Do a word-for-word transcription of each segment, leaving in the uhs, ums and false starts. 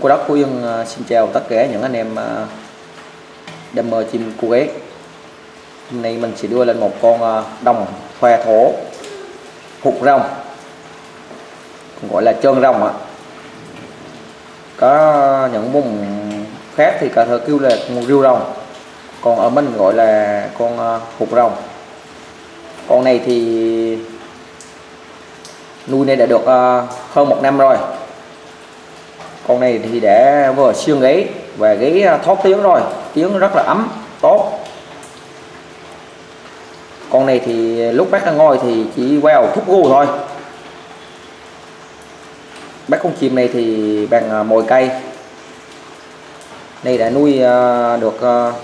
Cô Đất Phú Yên xin chào tất cả những anh em đam mê chim cua ghét. Hôm nay mình sẽ đưa lên một con đồng khoe thổ hụt rồng, gọi là trơn rồng ạ. Có những vùng khác thì cả thơ kêu là con riêu rồng, còn ở mình gọi là con hụt rồng. Con này thì nuôi này đã được hơn một năm rồi. Con này thì đã vừa xương gáy và gáy thoát tiếng rồi, tiếng rất là ấm tốt. Con này thì lúc bác đang ngồi thì chỉ vào thúc gu thôi. Bác con chim này thì bằng mồi cây. Này đã nuôi được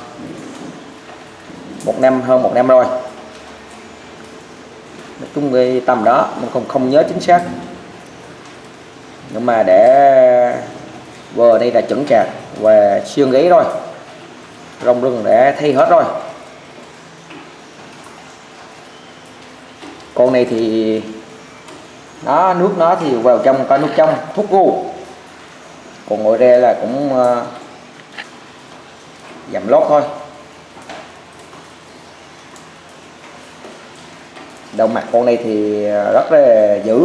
một năm, hơn một năm rồi. Nói chung cái tầm đó mình không không nhớ chính xác, nhưng mà để vừa đây là chuẩn chạc và xương gáy rồi, rong rừng đã thay hết rồi. Con này thì nó nước nó thì vào trong có nước trong thuốc gu, còn ngồi ra là cũng uh, dầm lót thôi. Đầu mặt con này thì rất là dữ,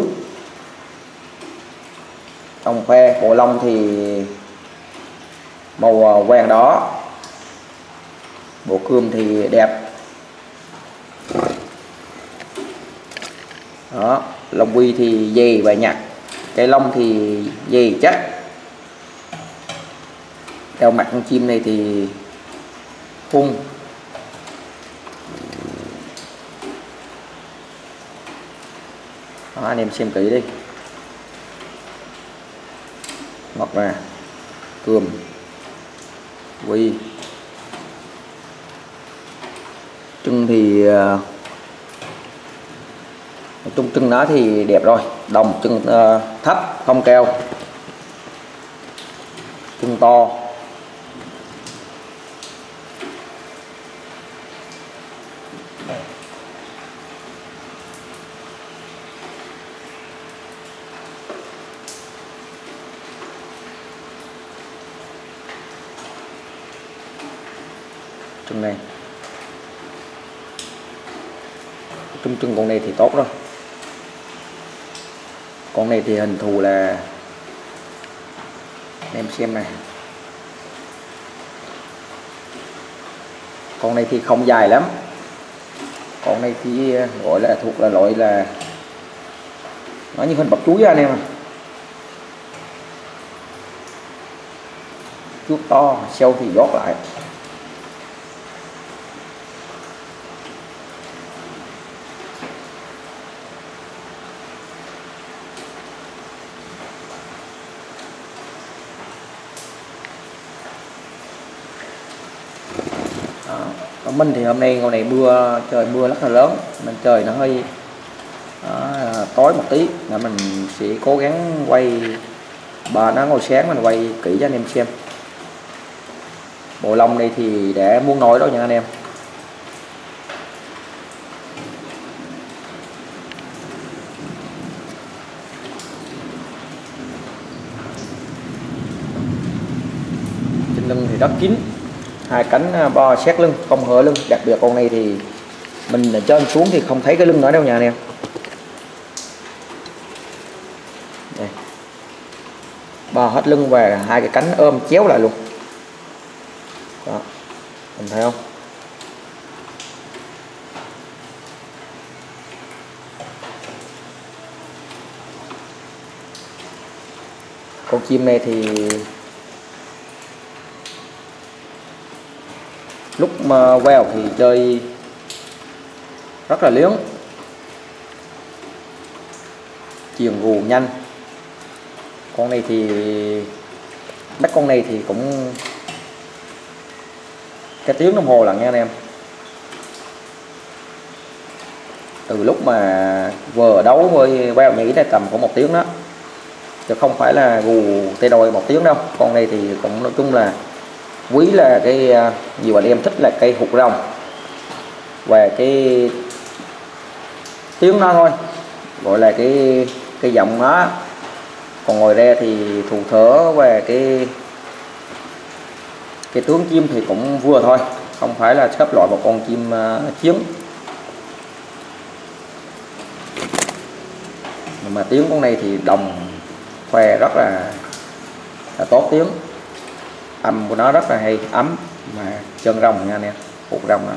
đồng khoe, bộ lông thì màu vàng đỏ, bộ cườm thì đẹp. Đó, lông quy thì dày và nhặt, cái lông thì dày chắc. Đầu mặt con chim này thì khung. Đó, anh em xem kỹ đi. Ngọt ra, cườm, quy, chân thì chung chân nó thì đẹp rồi, đồng chân uh, thấp không cao, chân to. Chân này, chung chân con này thì tốt rồi. Con này thì hình thù là em xem này, con này thì không dài lắm. Con này thì gọi là thuộc là loại là nó như hình bắp chuối anh em à. Chút to, sâu thì gót lại. Ở mình thì hôm nay ngày này mưa, trời mưa rất là lớn nên trời nó hơi đó, tối một tí, là mình sẽ cố gắng quay bà nó ngồi sáng mình quay kỹ cho anh em xem. Bộ lông này thì để muốn nói đó nha anh em. Trên lưng thì rất kín, hai cánh bo xét lưng, không hở lưng. Đặc biệt con này thì mình trên xuống thì không thấy cái lưng nữa đâu nha anh em. Đây, bo hết lưng và hai cái cánh ôm chéo lại luôn đó, mình thấy không? Con chim này thì lúc mà queo thì chơi rất là liếng, chuyền gù nhanh. Con này thì bắt con này thì cũng cái tiếng đồng hồ là nha anh em. Từ lúc mà vừa đấu với queo nhỉ này tầm có một tiếng đó, chứ không phải là gù tê đôi một tiếng đâu. Con này thì cũng nói chung là quý là cái nhiều anh em thích là cây hụt rồng và cái tiếng nó thôi, gọi là cái cái giọng nó Còn ngoài ra thì thủ thở về cái cái tướng chim thì cũng vừa thôi, không phải là xếp loại một con chim uh, chiến. Nhưng mà tiếng con này thì đồng khoe rất là, là tốt, tiếng âm của nó rất là hay, ấm mà chân rồng nha anh em, phục rồng đó.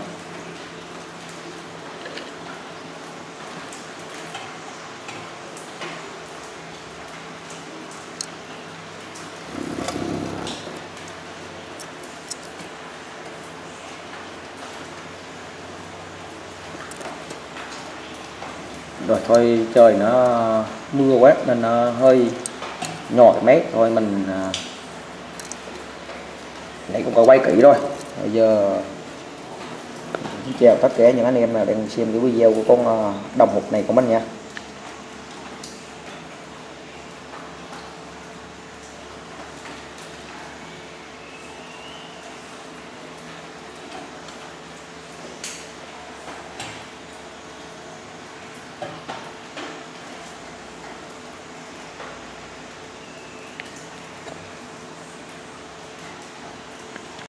Rồi thôi trời nó mưa quá nên nó hơi nhòi mét thôi, mình nãy cũng có quay kỹ rồi. Bây giờ xin chào tất cả những anh em nào đang xem cái video của con đồng hộp này của mình nha.